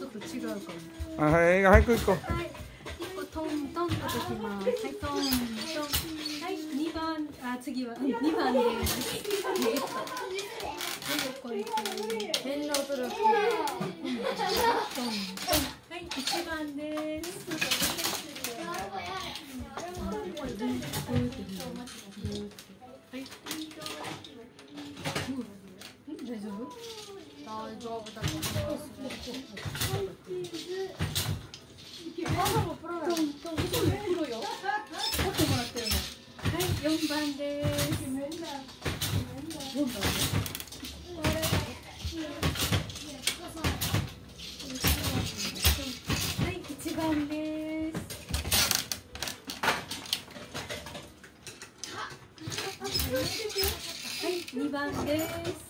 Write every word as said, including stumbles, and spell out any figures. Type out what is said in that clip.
と違うかも。 あ、はい、早く行こう。 はい、一個トントンと解きます。はい、トントン。はい、二番、あ、次は、うん、二番です。はい、横行く。変な音だけ。トントン。はい、一番です。はい。大丈夫？大丈夫だと思います。ママもプロだ。トントン。プロよ。持ってもらってるの。はい、四番です。四番です。はい、一番です。はい、二番です。